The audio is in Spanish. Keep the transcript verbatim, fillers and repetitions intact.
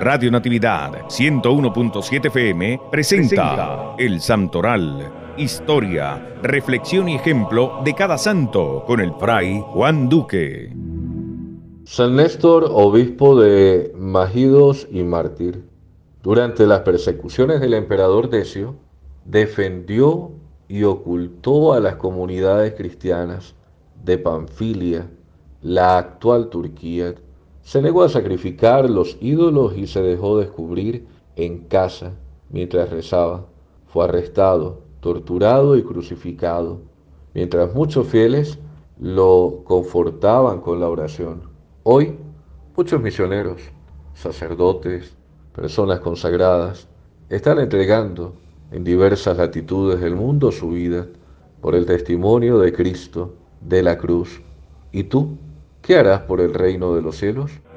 Radio Natividad ciento uno punto siete F M presenta El Santoral, historia, reflexión y ejemplo de cada santo con el fray Juan Duque. San Néstor, obispo de Magidos y mártir, durante las persecuciones del emperador Decio, defendió y ocultó a las comunidades cristianas de Panfilia, la actual Turquía. Se negó a sacrificar los ídolos y se dejó descubrir en casa mientras rezaba. Fue arrestado, torturado y crucificado, mientras muchos fieles lo confortaban con la oración. Hoy, muchos misioneros, sacerdotes, personas consagradas, están entregando en diversas latitudes del mundo su vida por el testimonio de Cristo, de la cruz. ¿Y tú? ¿Qué harás por el reino de los cielos?